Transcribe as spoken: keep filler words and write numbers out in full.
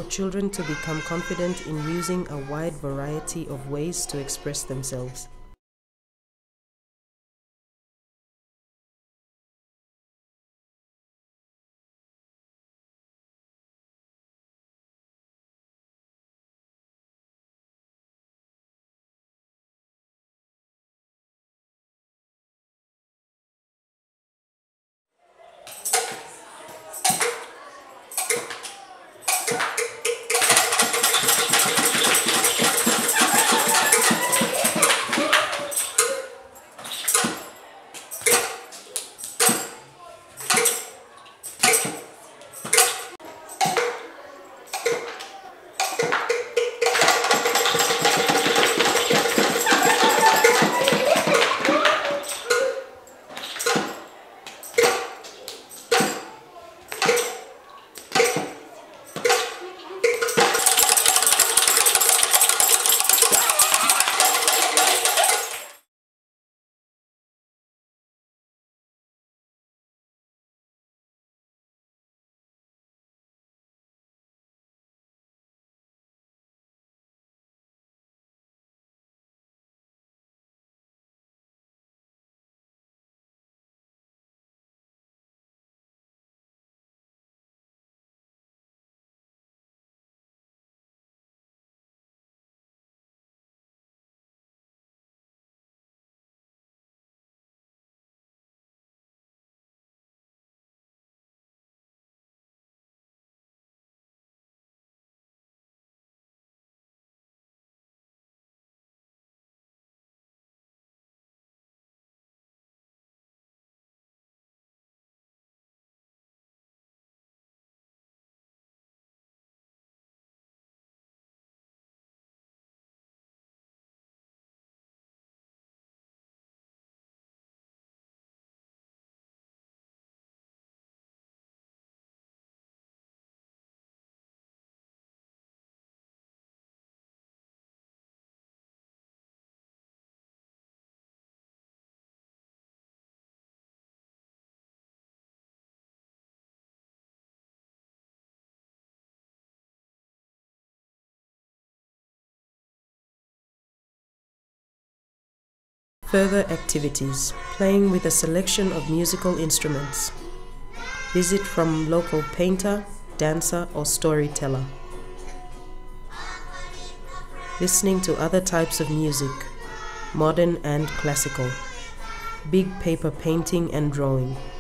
children to become confident in using a wide variety of ways to express themselves. Further activities: playing with a selection of musical instruments. Visit from local painter, dancer, or storyteller. Listening to other types of music, modern and classical. Big paper painting and drawing.